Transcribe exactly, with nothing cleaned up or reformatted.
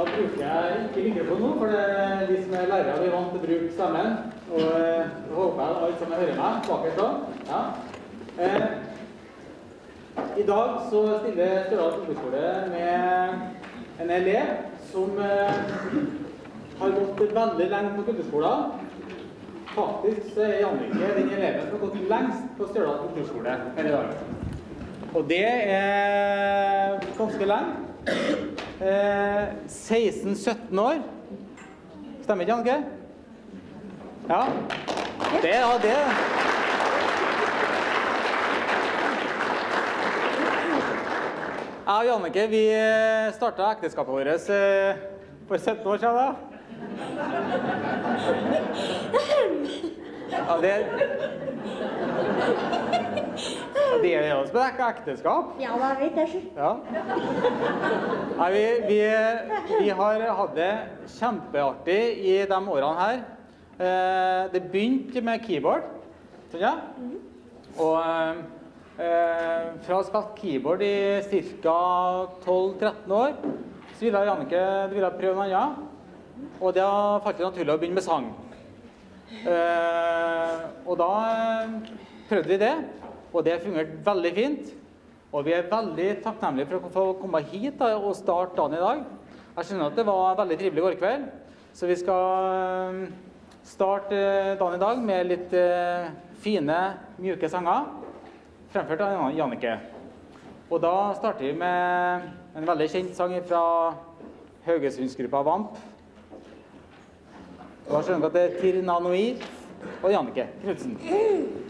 Da bruker jeg ikke mikrofon nå, for det er de som er lærere vi er vant til å bruke stemmen. Og jeg håper at alle sammen hører meg bakerst da. Ja. Eh, I dag så stiller Stjørdal Kulturskole med en elev som eh, har gått veldig lenge på kulturskolen. Faktisk så er Jannicke den eleven som har gått lengst på Stjørdal Kulturskole hele dagen. Og det er ganske lenge. Eh, seksten sytten år. Stemmer ikke, Jannicke? Ja. Det, ja, det. Jeg og Jannicke, vi startet ekteskapet vårt for sytten år siden da. Ja, det... Det er jo som et ekteskap. Ja, det vet jeg ikke. Ja. Nei, vi, vi, vi har hatt det kjempeartig i de årene her. Eh, det begynte med keyboard, sånn ja? Og eh, fra å ha spilt keyboard i cirka tolv tretten år, så ville Jannicke ville prøve noe annet. Og det falt det naturlig å begynne med sang. Eh, og da prøvde vi det. Og det fungerte veldig fint, og vi er veldig takknemlige for å få komme hit da, og starte dagen i dag. Jeg skjønner at det var veldig trivelig i går kveld, så vi skal starte dagen i dag med litt uh, fine, mjuke sanger, fremført av Jannicke. Og da starter vi med en veldig kjent sang fra Haugesundsgruppa Vamp. Og da skjønner vi at det er Tirna Noir og Jannicke Knudsen.